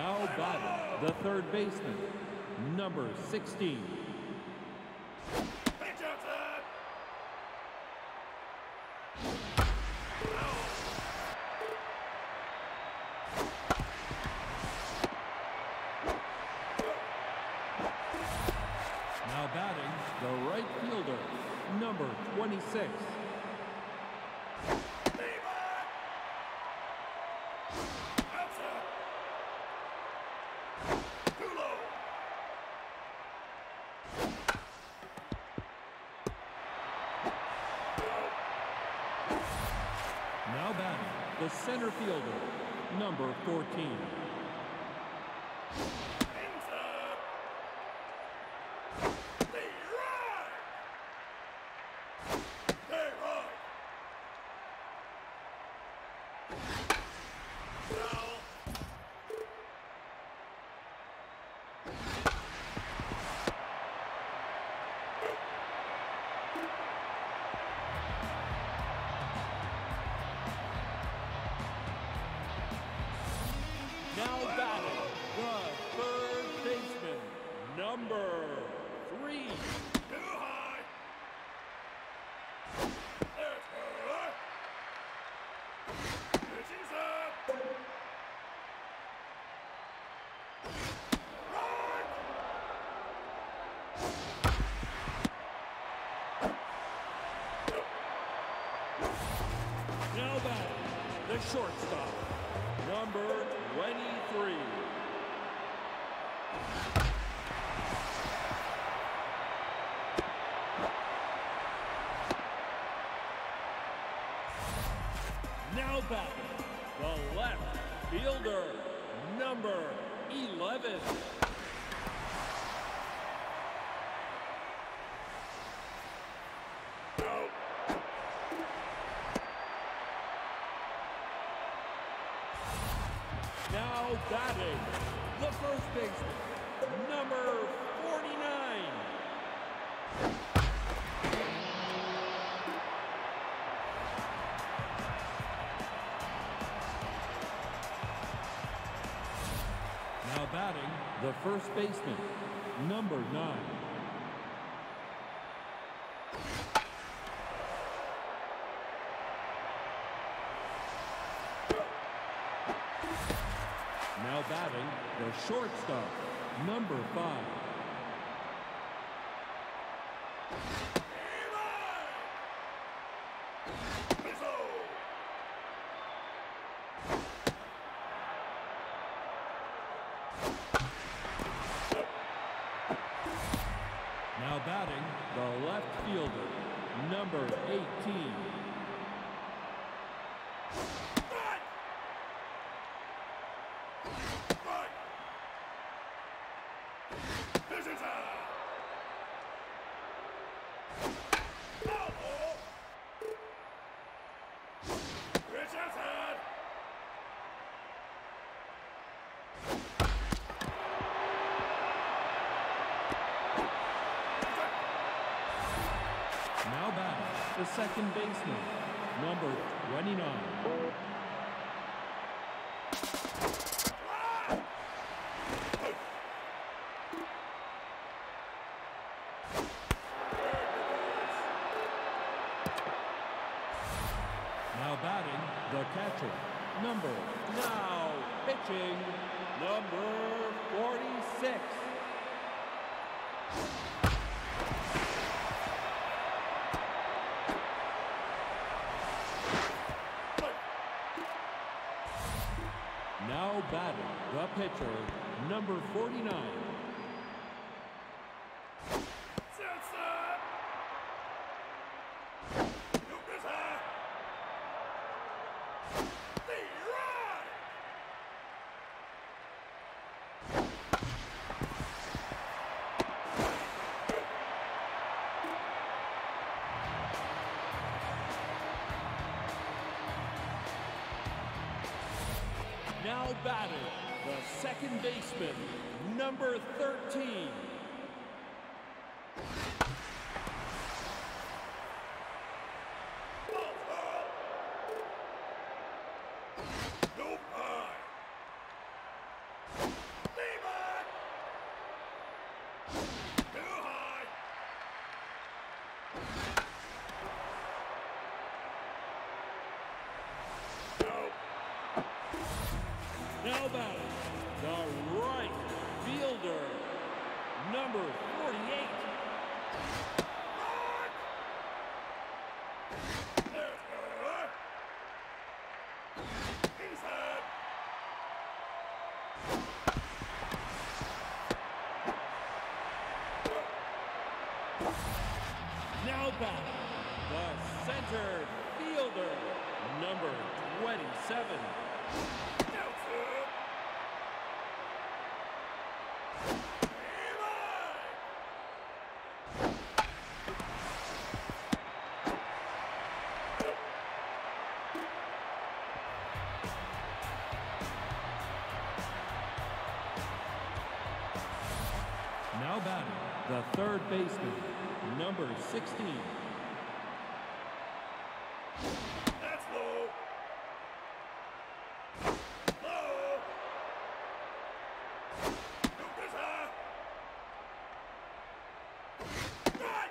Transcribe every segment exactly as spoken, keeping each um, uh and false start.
Now batting the third baseman, number sixteen. Now batting the right fielder, number twenty-six. Now batting the center fielder, number fourteen. Now batting the third baseman, number three. Too high. There's her. Pitching's up. Right. Now batting the shortstop, number twenty-three. Now batting the left fielder, number eleven. Now batting the first baseman, number forty-nine. Now batting the first baseman, number nine. Now batting the shortstop, number five. Now batting the left fielder, number eighteen. Now batting the second baseman, number twenty-nine. Now batting the catcher, number, now pitching, number forty-six. Now batting the pitcher, number forty-nine. Now batting the second baseman, number thirteen. Now batting, the right fielder, number forty-eight. Now batting, the center fielder, number twenty-seven. Now batting, the third baseman, number sixteen. That's low. Low. Loop is high. Right.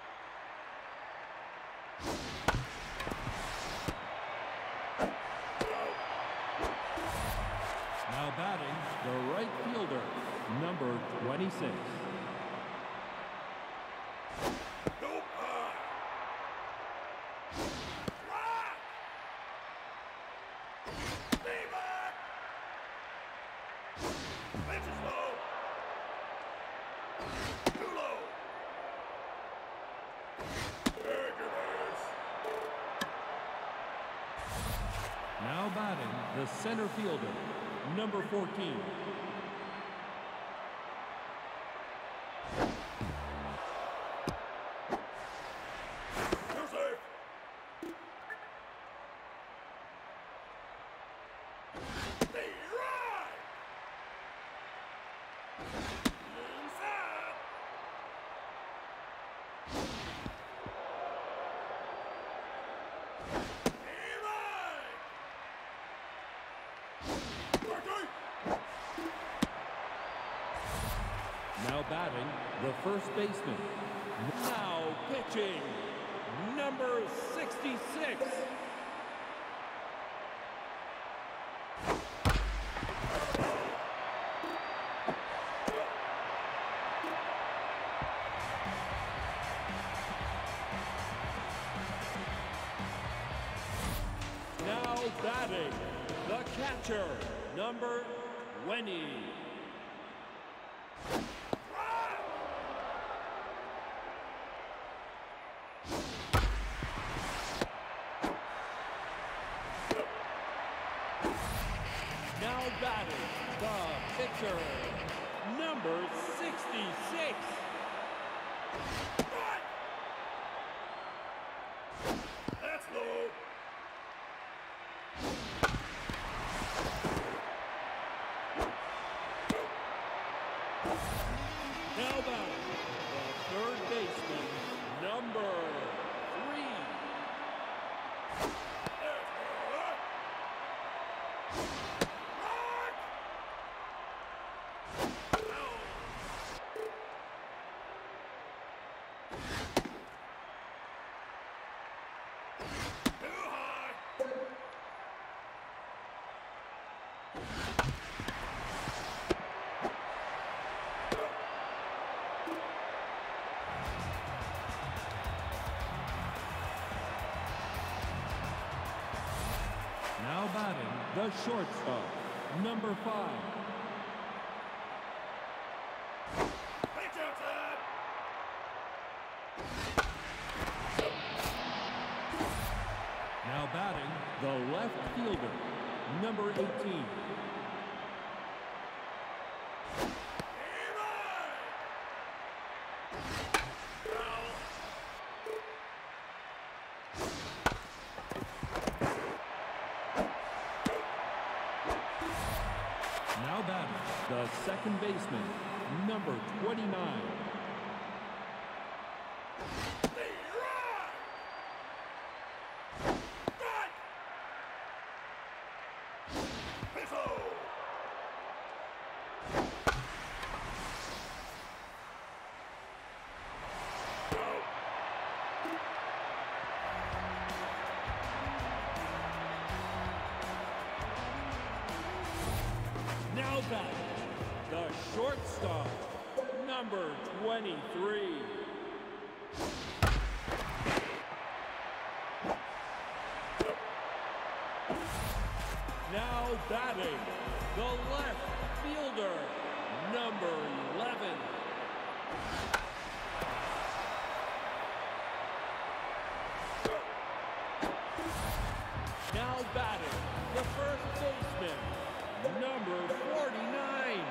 Now batting, the right fielder, number twenty-six. Go high. Right. Stay back. Pitch is low. Too low. Take your base. Now batting, the center fielder, number fourteen. You're safe. Stay right. Inside. Stay right. Thirty. Now batting, the first baseman. Now pitching, number sixty-six. Now batting, the catcher, number twenty. Now batting, the pitcher, number sixty-six. Right. That's low. Now batting, the third baseman, number three. Now batting, the shortstop, number five. Pitch outside. Now batting, the left fielder, number eighteen. Now batting, the second baseman, number twenty-nine. Stay right. Right. the shortstop, number twenty-three. Now batting, the left fielder, number eleven. Now batting, the first baseman, number forty-nine.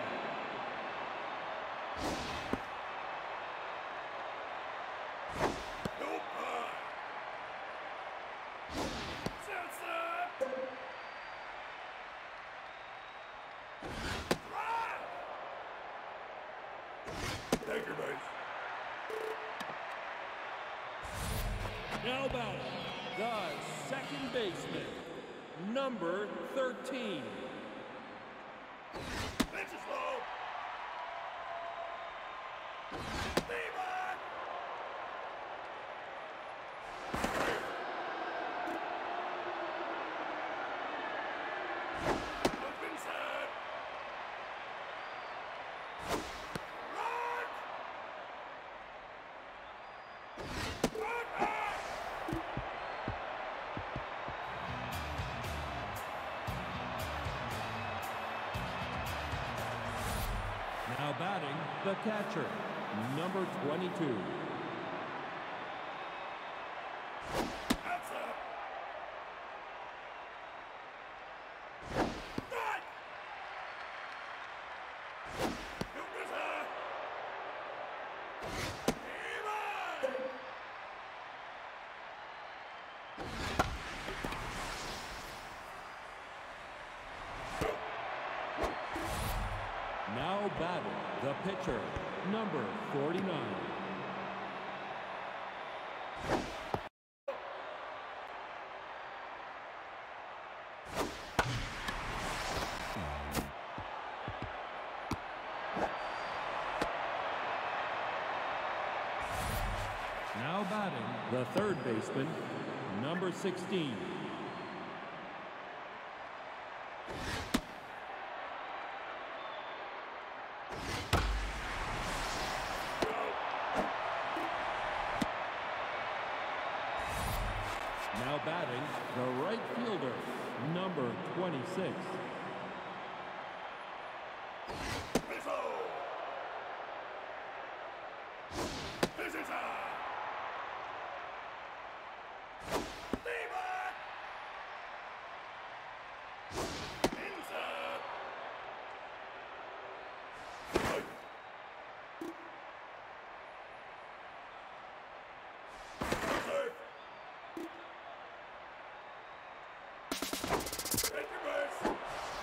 No pie. Shortstop. Drive. Take your base. Now batting, the second baseman, number thirteen. Pitch is low. Levi. Up inside. Run. Run back. Now batting, the catcher, number twenty-two. That's up. Strike. Up inside. Levi. Now batting, the pitcher, number forty-nine. Now batting, the third baseman, number sixteen. Now batting, the right fielder, number twenty-six. Whistle. This is high. Levi. Inside. Safe. Take your base.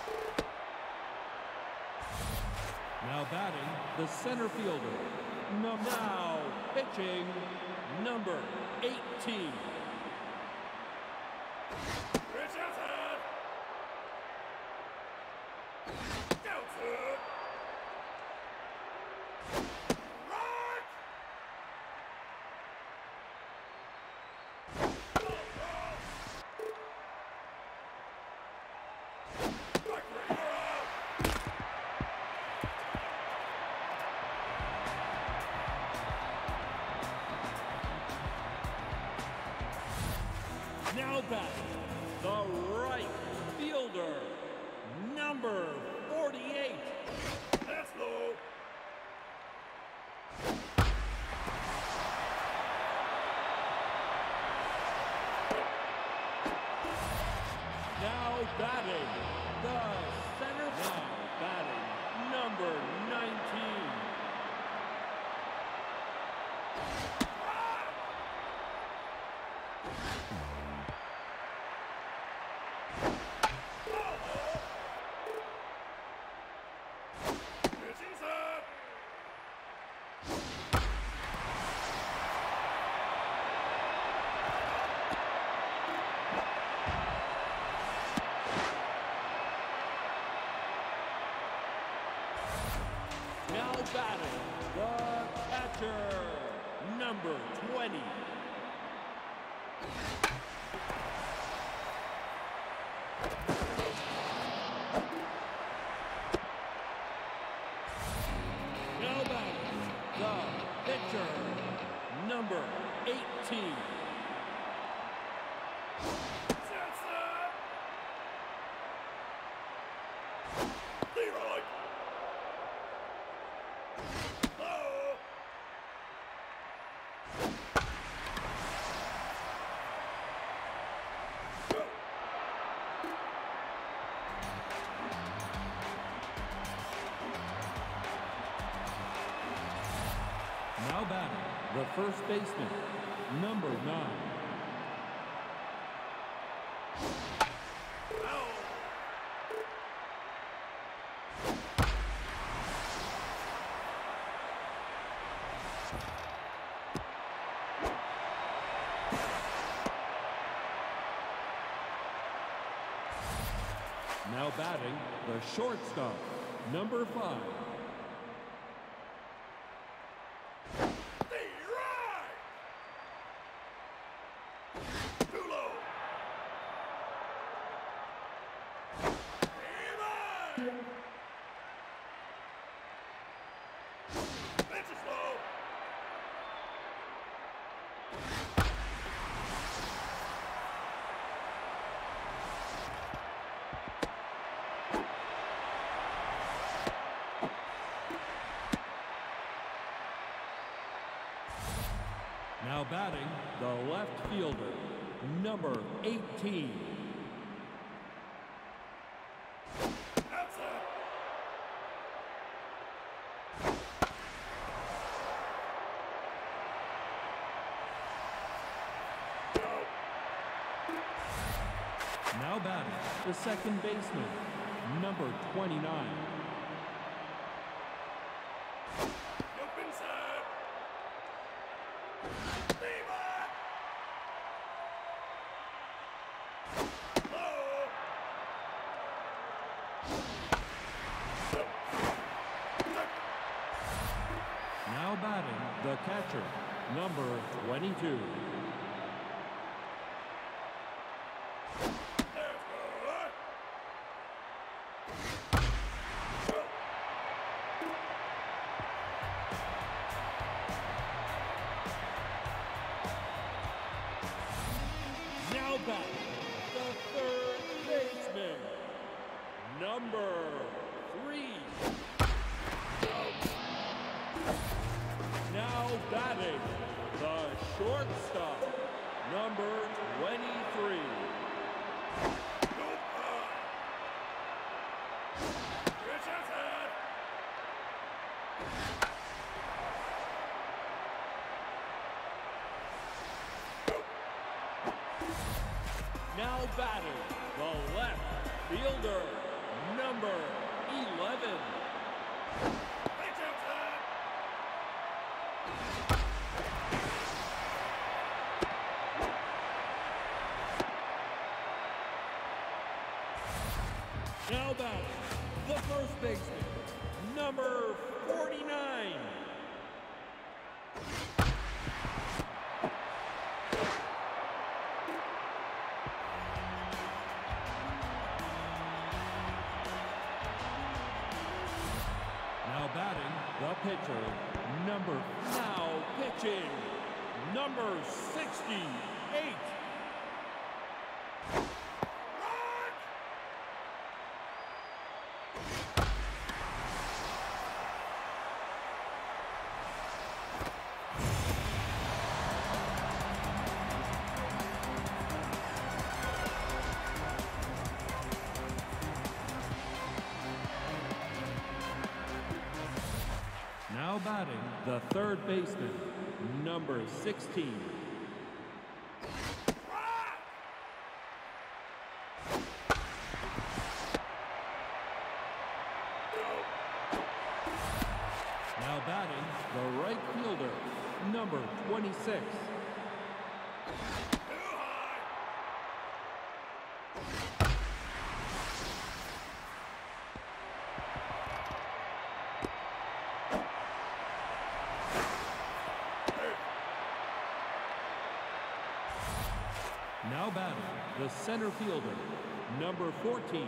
Now batting, the center fielder. No, now pitching, number eighteen. Pitch outside. Outside. Right. Ball, ball. Back where you're out. Now batting, the right fielder, number forty-eight. That's low. Now batting, the center. Now batting, number nineteen. Pitch inside. Now batting, the catcher, number twenty. Now batting, the first baseman, number nine. Now batting, the shortstop, number five. Now batting, the left fielder, number eighteen. Now batting, the second baseman, number twenty-nine. Now batting, the catcher, number twenty-two. Now batting, the third baseman, number three. Now batting, the shortstop, number twenty-three. Now batting, the left fielder, number eleven. Now batting, the first baseman, number forty-nine. Now batting, the pitcher, number, now pitching, number sixty-eight. Now batting, the third baseman, number sixteen. Now batting, the right fielder, number twenty-six. Now batting, the center fielder, number fourteen.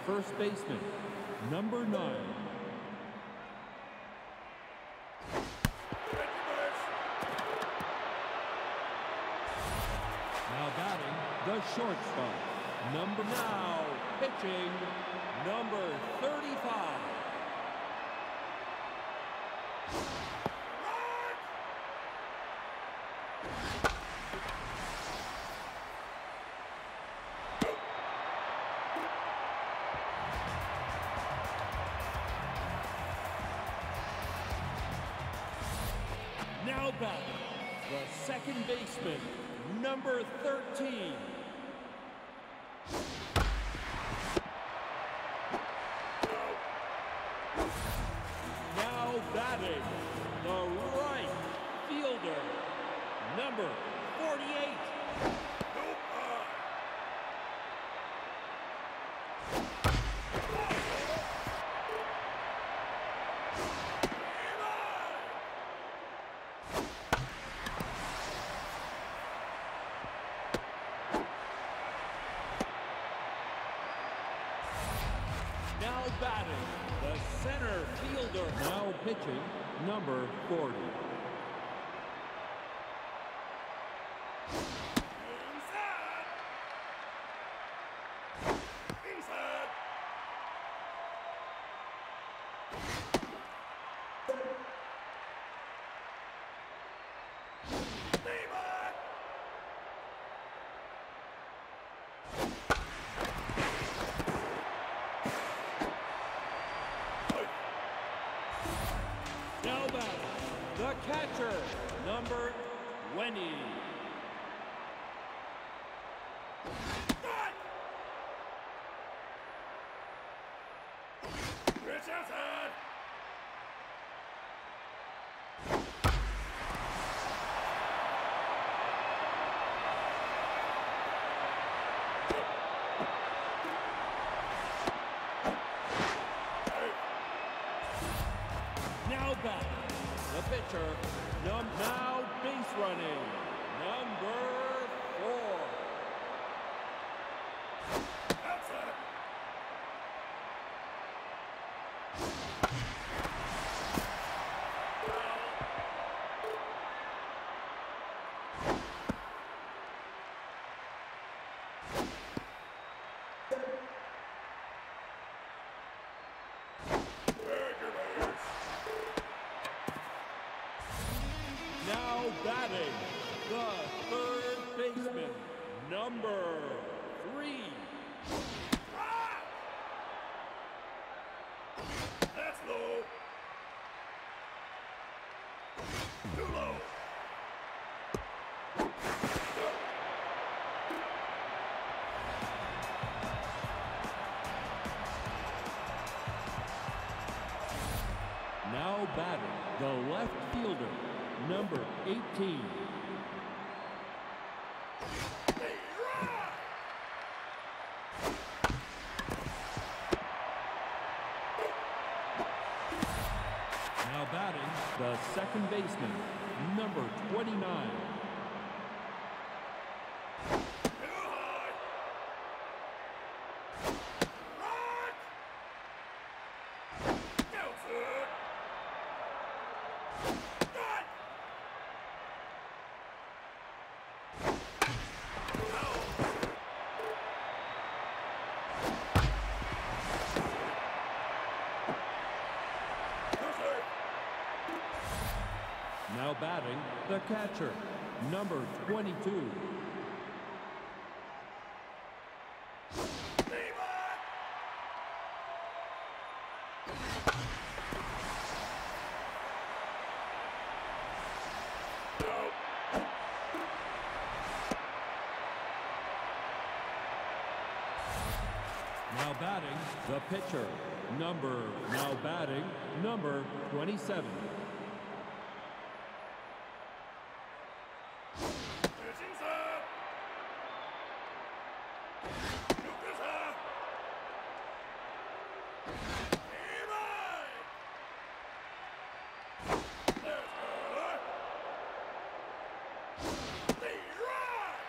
first baseman, number nine. Now batting, the shortstop, number now pitching, number thirty-five. Now batting, the second baseman, number thirteen. Now batting, the right fielder, number forty-eight. Now batting, the center fielder. Now pitching, number forty. Now batting, the catcher, number twenty. Richardson! Now batting, the pitcher, num now base running, number four. Outside! Now batting, the third baseman, number three. That's low. Too low. Now batting, the left fielder, number eighteen. Hey, run! Now batting, the second baseman, number twenty-nine. Too high. Run! Outside. Run! Now batting, the catcher, number twenty-two. Now batting, the pitcher, number, now batting, number twenty-seven. Pitching side. Lucas up. Eli. There's good. Leroy.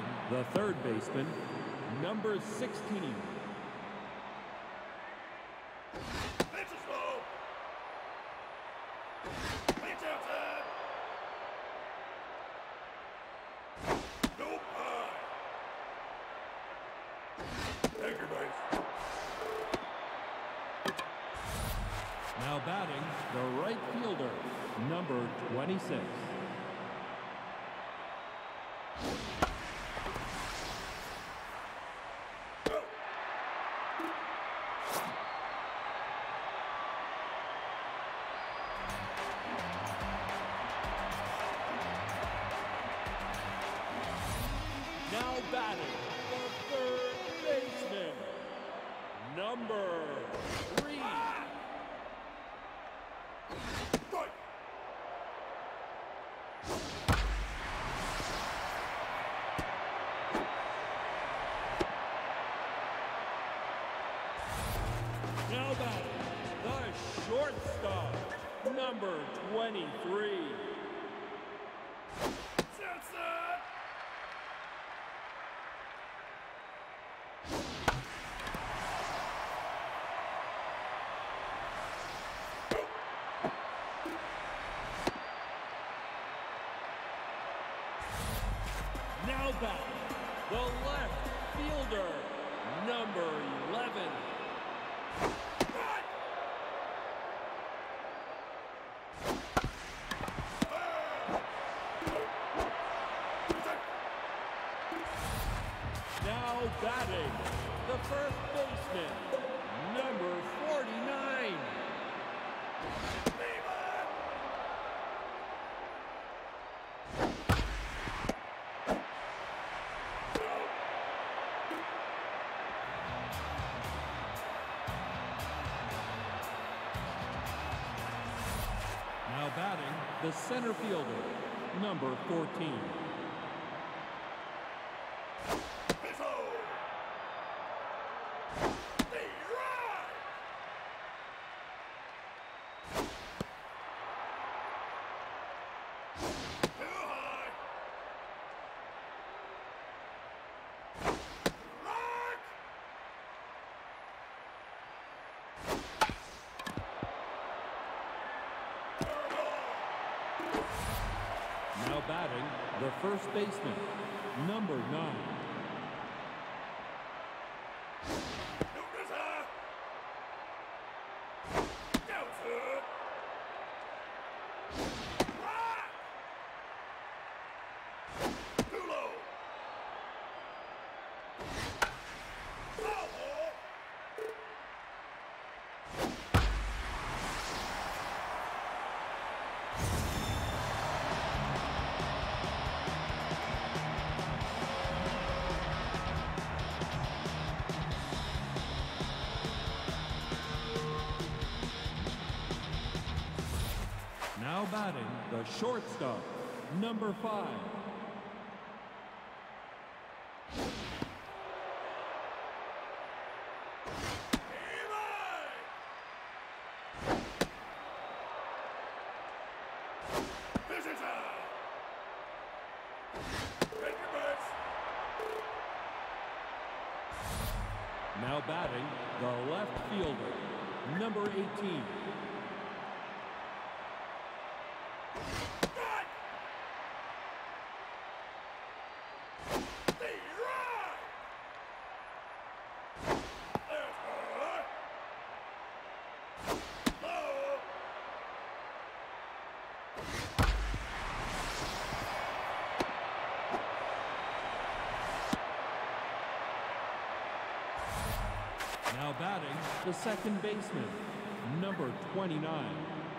batting, the third baseman, number sixteen. Pitch is low. Pitch outside. No high. Take your base. Now batting, the right fielder, number twenty-six. Now batting, the third baseman, number three. Strike. Now batting, the shortstop, number twenty-three. Outside. Now batting, the left fielder, number eleven. Strike. Now batting, the first baseman, number forty-nine. Now batting, the center fielder, number fourteen. Pitch low. Stay right. Too high. Rock. Now batting, the first baseman, number nine. Nuke is high. Outside. Rock. Too low. Foul ball. Now batting, the shortstop, number five. Pitch is high. Take your base. Now batting, the left fielder, number eighteen. Strike. Stay right. There's high. Low. Now batting, the second baseman, number twenty-nine.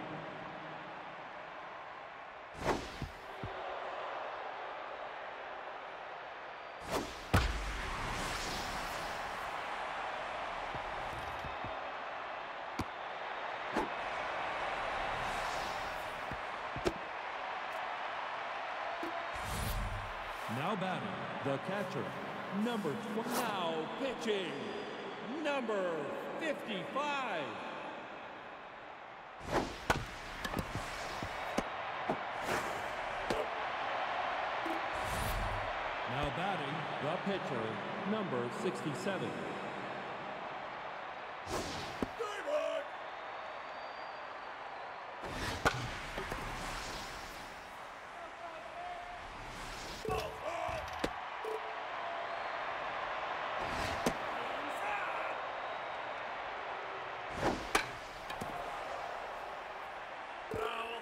Now batting, the catcher, number twenty. Now pitching, number fifty-five. Now batting, the pitcher, number sixty-seven. Strike. Ball foul. Inside. Foul.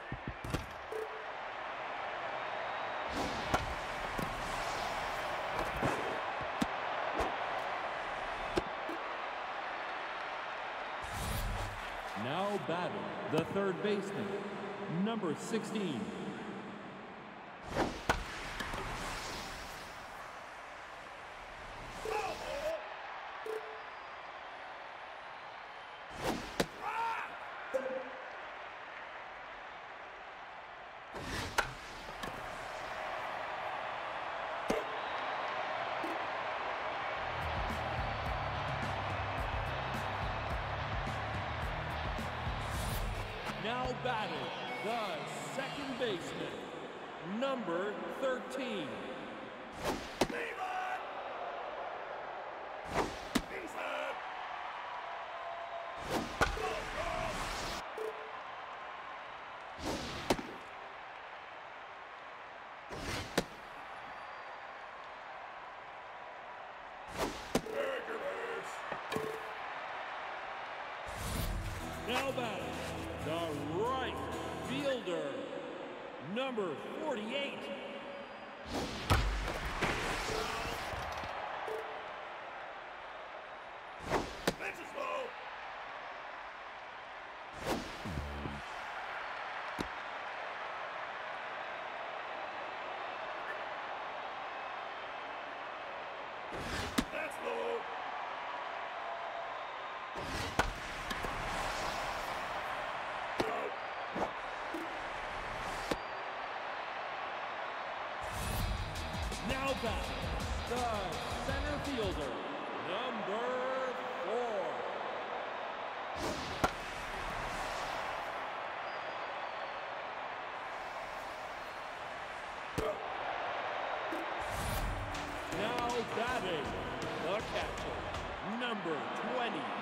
Now batting, the third baseman, number sixteen. Foul ball. Ah! Now batting, the second baseman, number thirteen. Leave it. Inside. Ball foul. Take your base. Now batting, the right fielder, number forty-eight. Pitch is low. That's low. Out. Now batting, the center fielder, number four. Now batting, the catcher, number twenty.